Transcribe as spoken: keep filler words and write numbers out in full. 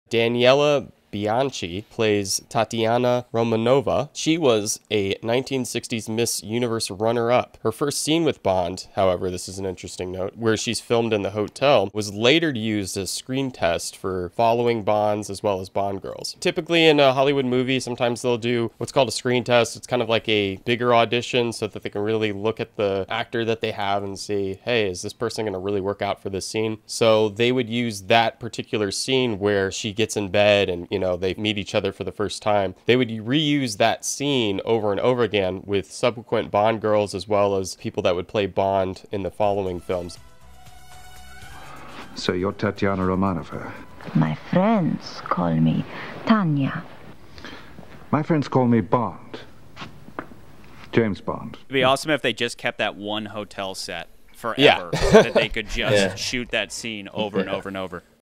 Daniela Bianchi plays Tatiana Romanova. She was a nineteen sixties Miss Universe runner-up. Her first scene with Bond, however, this is an interesting note, where she's filmed in the hotel, was later used as screen test for following Bonds as well as Bond girls. Typically in a Hollywood movie, sometimes they'll do what's called a screen test. It's kind of like a bigger audition so that they can really look at the actor that they have and see, hey, is this person going to really work out for this scene? So they would use that particular scene where she gets in bed and, you know, they meet each other for the first time. They would reuse that scene over and over again with subsequent Bond girls as well as people that would play Bond in the following films. So you're Tatiana Romanova. My friends call me Tanya. My friends call me Bond. James Bond. It'd be awesome if they just kept that one hotel set forever. Yeah. That they could just Yeah. shoot that scene over and over and over.